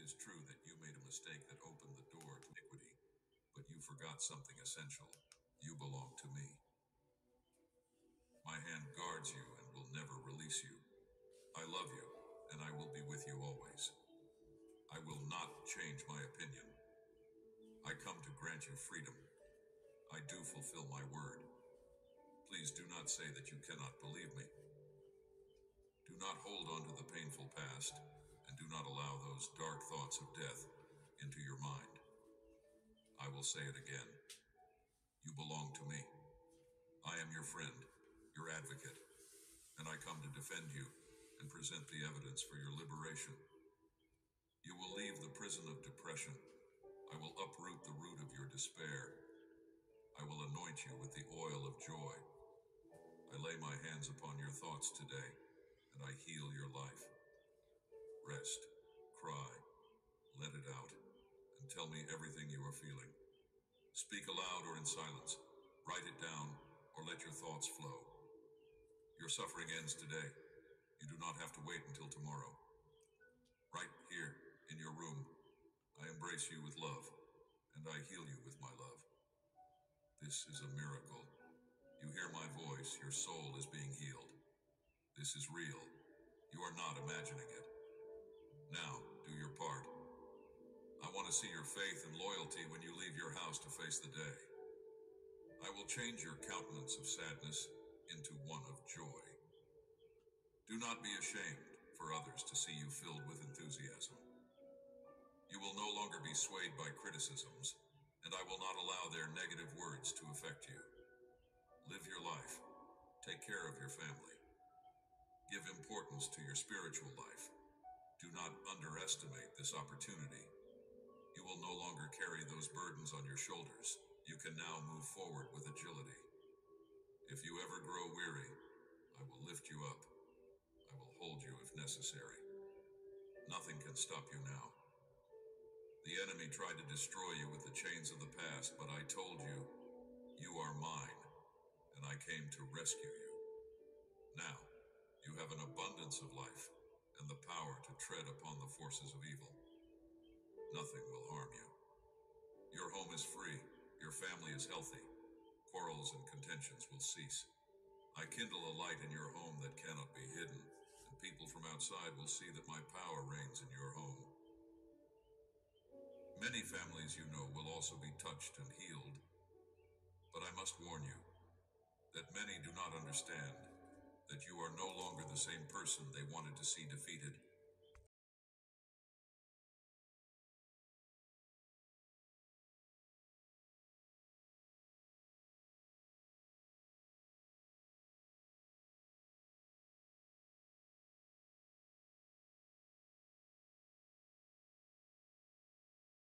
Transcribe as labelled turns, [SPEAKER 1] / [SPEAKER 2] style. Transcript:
[SPEAKER 1] is true that you made a mistake that opened the door to iniquity, but you forgot something essential. You belong to me. My hand guards you and will never release you. I love you, and I will be with you always. I will not change my opinion. I come to grant you freedom. I do fulfill my word. Please do not say that you cannot believe me. Do not hold on to the painful past, and do not allow those dark thoughts of death into your mind. I will say it again. You belong to me. I am your friend, your advocate, and I come to defend you and present the evidence for your liberation. You will leave the prison of depression. I will uproot the root of your despair. I will anoint you with the oil of joy. I lay my hands upon your thoughts today, and I heal your life. Rest, cry, let it out, and tell me everything you are feeling. Speak aloud or in silence. Write it down or let your thoughts flow. Your suffering ends today. You do not have to wait until tomorrow. Right here, in your room, I embrace you with love, and I heal you with my love. This is a miracle. You hear my voice, your soul is being healed. This is real. You are not imagining it. Now, do your part. I want to see your faith and loyalty when you leave your house to face the day. I will change your countenance of sadness into one of joy. Do not be ashamed for others to see you filled with enthusiasm. You will no longer be swayed by criticisms, and I will not allow their negative words to affect you. Live your life. Take care of your family. Give importance to your spiritual life. Do not underestimate this opportunity. You will no longer carry those burdens on your shoulders. You can now move forward with agility. If you ever grow weary, I will lift you up. I will hold you if necessary. Nothing can stop you now. The enemy tried to destroy you with the chains of the past, but I told you, you are mine, and I came to rescue you. Now, you have an abundance of life and the power to tread upon the forces of evil. Nothing will harm you. Your home is free. Your family is healthy. Quarrels and contentions will cease. I kindle a light in your home that cannot be hidden, and people from outside will see that my power reigns in your home. Many families you know will also be touched and healed, but I must warn you that many do not understand that you are no longer the same person they wanted to see defeated.